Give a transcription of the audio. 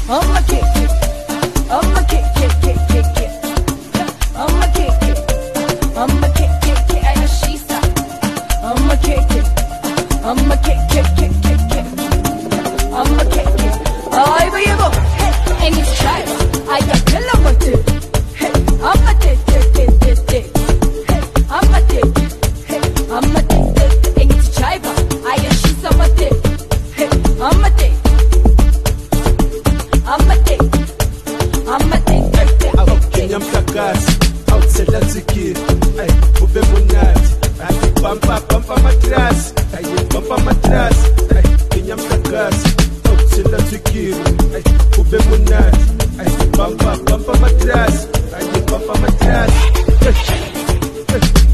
I'ma kick it. I'ma kick it, kick, kick, kick. I'ma kick it. I'ma kick, kick, kick. Ayo shisa. I'ma kick it. I'ma kick, kick, kick, kick, kick. I'ma kick it. Ay bayabo. Hey, and it's child. I got pillow with it. Hey, I'ma take it. Hey, I'ma take it. Hey, I'ma take it. And it's child. Ayo shisa with it. Hey, I'ma take. I'ma take it. Kenya mkakasi, outsela zikiri. Ay, ube munati. Ay, bampa matrasi. Ay, bampa matrasi. Ay, Kenya mkakasi, outsela zikiri. Ay, ube munati. Ay, bampa matrasi. Ay, bampa matrasi.